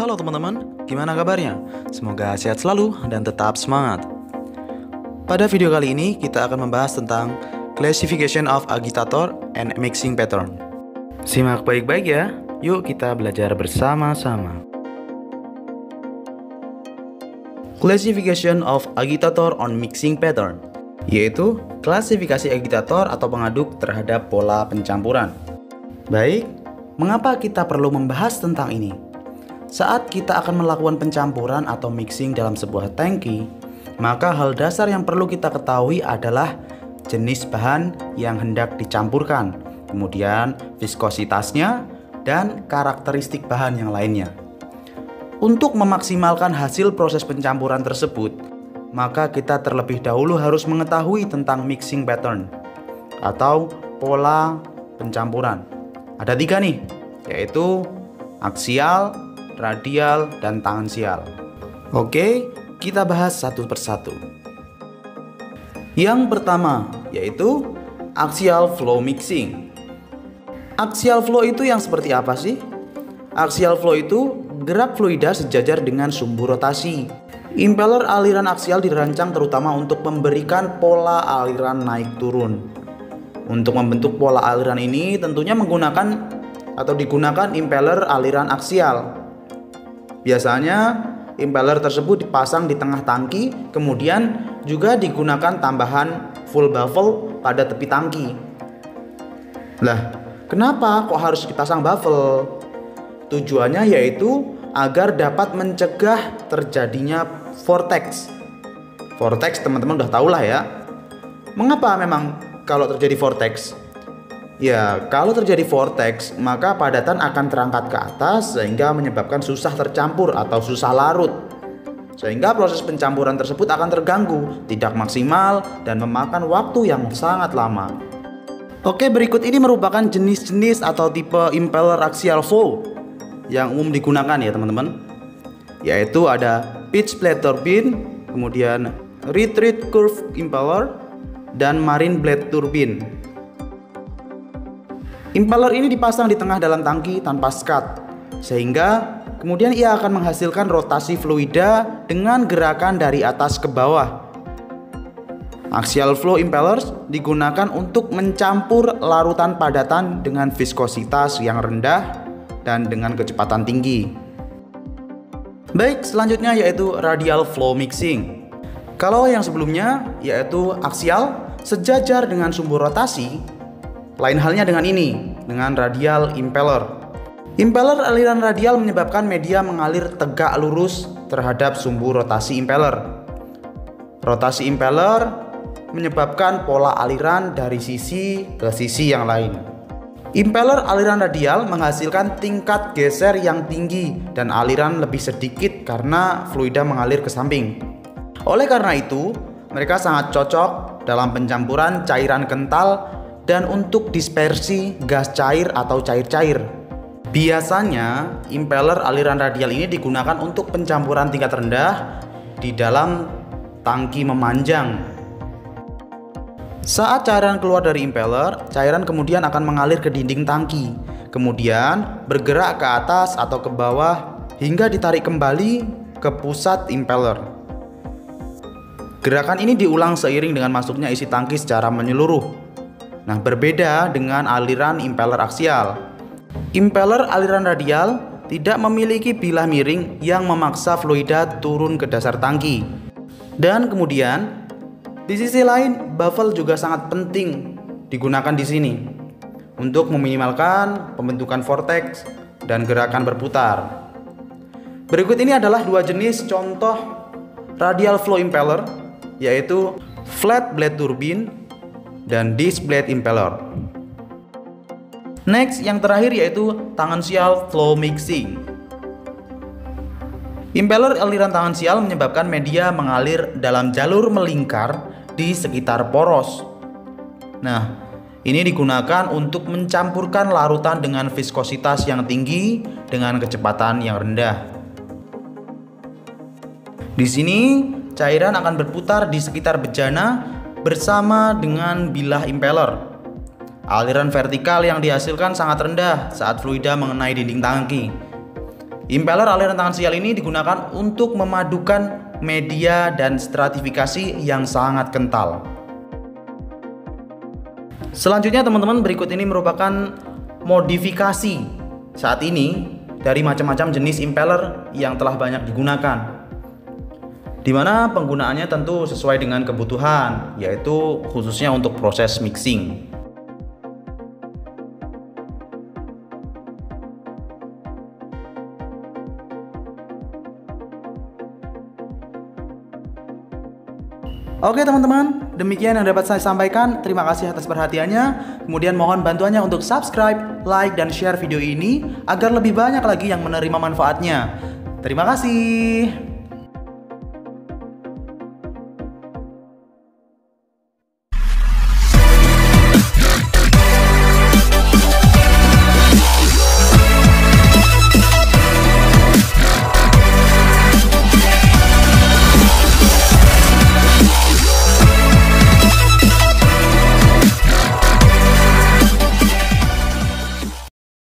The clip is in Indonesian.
Halo teman-teman, gimana kabarnya? Semoga sehat selalu dan tetap semangat. Pada video kali ini kita akan membahas tentang classification of agitator and mixing pattern. Simak baik-baik ya, yuk kita belajar bersama-sama. Classification of agitator on mixing pattern, yaitu klasifikasi agitator atau pengaduk terhadap pola pencampuran. Baik, mengapa kita perlu membahas tentang ini? Saat kita akan melakukan pencampuran atau mixing dalam sebuah tangki, maka hal dasar yang perlu kita ketahui adalah jenis bahan yang hendak dicampurkan, kemudian viskositasnya, dan karakteristik bahan yang lainnya. Untuk memaksimalkan hasil proses pencampuran tersebut, maka kita terlebih dahulu harus mengetahui tentang mixing pattern atau pola pencampuran. Ada 3 nih, yaitu aksial, radial, dan tangensial. Oke, kita bahas satu persatu. Yang pertama yaitu axial flow mixing. Axial flow itu yang seperti apa sih? Axial flow itu gerak fluida sejajar dengan sumbu rotasi. Impeller aliran aksial dirancang terutama untuk memberikan pola aliran naik turun. Untuk membentuk pola aliran ini tentunya digunakan impeller aliran aksial. Biasanya impeller tersebut dipasang di tengah tangki, kemudian juga digunakan tambahan full baffle pada tepi tangki. Lah, kenapa kok harus dipasang baffle? Tujuannya yaitu agar dapat mencegah terjadinya vortex. Vortex teman-teman udah tahu lah ya. Mengapa memang kalau terjadi vortex? Ya, kalau terjadi vortex, maka padatan akan terangkat ke atas sehingga menyebabkan susah tercampur atau susah larut. Sehingga proses pencampuran tersebut akan terganggu, tidak maksimal, dan memakan waktu yang sangat lama. Oke, berikut ini merupakan jenis-jenis atau tipe impeller axial flow yang umum digunakan ya teman-teman. Yaitu ada pitch blade turbine, kemudian retreat curve impeller, dan marine blade turbine. Impeller ini dipasang di tengah dalam tangki tanpa skat, sehingga kemudian ia akan menghasilkan rotasi fluida dengan gerakan dari atas ke bawah. Axial flow impellers digunakan untuk mencampur larutan padatan dengan viskositas yang rendah dan dengan kecepatan tinggi. Baik, selanjutnya yaitu radial flow mixing. Kalau yang sebelumnya yaitu aksial sejajar dengan sumbu rotasi, lain halnya dengan ini, dengan radial impeller. Impeller aliran radial menyebabkan media mengalir tegak lurus terhadap sumbu rotasi impeller. Rotasi impeller menyebabkan pola aliran dari sisi ke sisi yang lain. Impeller aliran radial menghasilkan tingkat geser yang tinggi dan aliran lebih sedikit karena fluida mengalir ke samping. Oleh karena itu, mereka sangat cocok dalam pencampuran cairan kental dan untuk dispersi gas cair atau cair-cair. Biasanya impeller aliran radial ini digunakan untuk pencampuran tingkat rendah di dalam tangki memanjang. Saat cairan keluar dari impeller, cairan kemudian akan mengalir ke dinding tangki, kemudian bergerak ke atas atau ke bawah hingga ditarik kembali ke pusat impeller. Gerakan ini diulang seiring dengan masuknya isi tangki secara menyeluruh. Nah, berbeda dengan aliran impeller aksial. Impeller aliran radial tidak memiliki bilah miring yang memaksa fluida turun ke dasar tangki. Dan kemudian, di sisi lain, baffle juga sangat penting digunakan di sini untuk meminimalkan pembentukan vortex dan gerakan berputar. Berikut ini adalah 2 jenis contoh radial flow impeller, yaitu flat blade turbine dan disc blade impeller. Next, yang terakhir yaitu tangensial flow mixing. Impeller aliran tangensial menyebabkan media mengalir dalam jalur melingkar di sekitar poros. Nah, ini digunakan untuk mencampurkan larutan dengan viskositas yang tinggi dengan kecepatan yang rendah. Di sini, cairan akan berputar di sekitar bejana bersama dengan bilah impeller. Aliran vertikal yang dihasilkan sangat rendah saat fluida mengenai dinding tangki. Impeller aliran tangan sial ini digunakan untuk memadukan media dan stratifikasi yang sangat kental. Selanjutnya teman-teman, berikut ini merupakan modifikasi saat ini dari macam-macam jenis impeller yang telah banyak digunakan, di mana penggunaannya tentu sesuai dengan kebutuhan, yaitu khususnya untuk proses mixing. Oke teman-teman, demikian yang dapat saya sampaikan. Terima kasih atas perhatiannya. Kemudian mohon bantuannya untuk subscribe, like, dan share video ini agar lebih banyak lagi yang menerima manfaatnya. Terima kasih.